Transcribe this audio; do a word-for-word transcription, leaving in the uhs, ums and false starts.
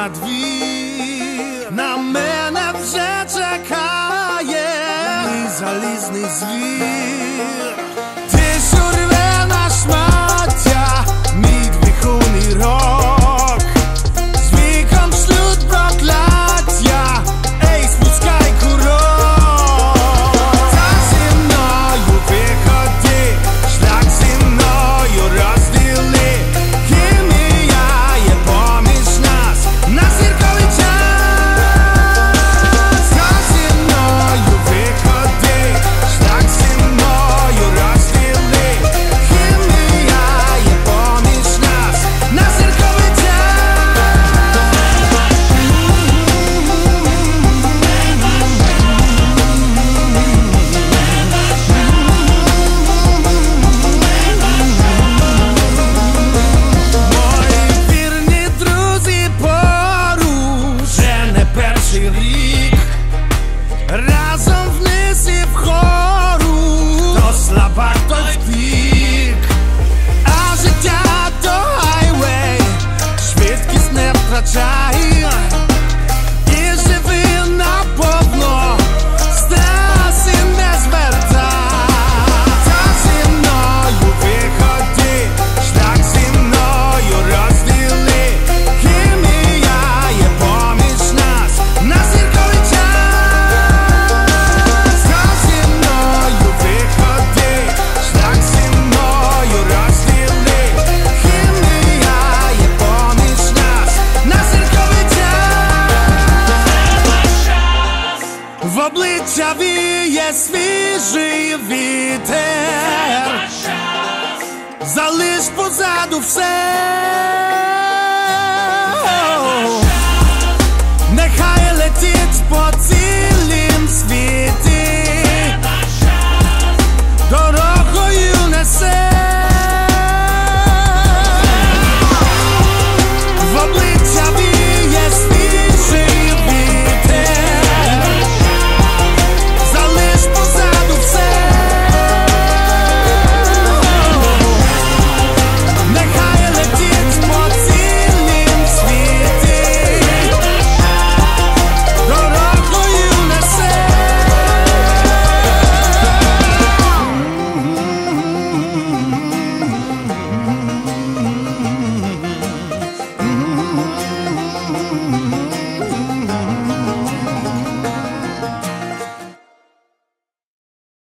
на двір, на мене вже чекає мій залізний звір. Ти що рве на шмаття мій двихуний рок, з віком шлють прокляття, ей, спускай курок. Та зі мною виходи, шлях зі мною розділи, хімія є поміж нас на зірковий час. Та зі мною виходи, шлях зі мною розділи, хімія є поміж нас на зірковий час. Мої вірні друзі поруч вже не перший рік, разом вниз і вгору, то слабак, той втік, а життя то хайвей, швидкість не втрачай і живи наповно, з траси не звертай. Та зі мною виходи, шлях зі мною розділи, хімія є поміж нас на зірковий час. Та зі мною виходи, шлях зі мною розділи, хімія є поміж нас на зірковий час. В обличчя віє свіжий вітер, залиш позаду все.